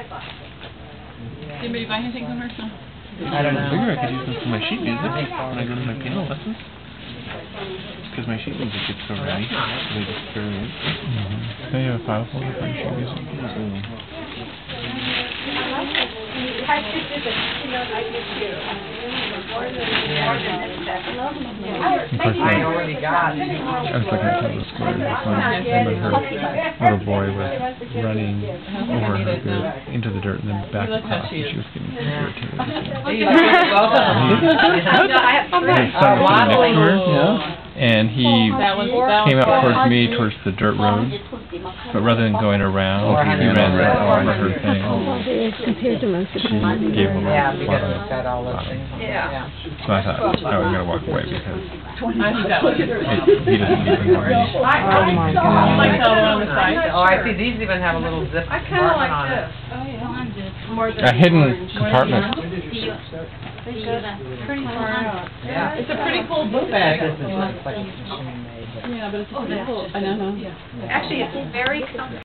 Anybody buy anything from her? I don't know. I figure I could use them for my sheet music when I go to my piano lessons. Because my sheet music gets so ready. They just throw it in. They have a file folder for sheet music. I already got it. I was looking at some of the squares this morning, and then her little boy was running over her dirt, into the dirt, and then back across, and she was getting irritated. See, like you're welcome. His son was sitting next to her, and he came out towards me, towards the dirt road, but rather than going around, he ran right over her thing. Compared to most of She gave him a Yeah, because lot it's got all those things. Yeah. So I thought, I was going to walk away because I think that was he doesn't even know me. Oh my God. You like the other one on the side? Oh, I see. These even have a little zip I kind of compartment like on it. this. Oh, yeah. More than A hidden compartment. Pretty far out. Yeah. It's a pretty cool book bag. This is like machine made. Yeah, but it's a pretty cool. I know. Actually, it's very comfortable.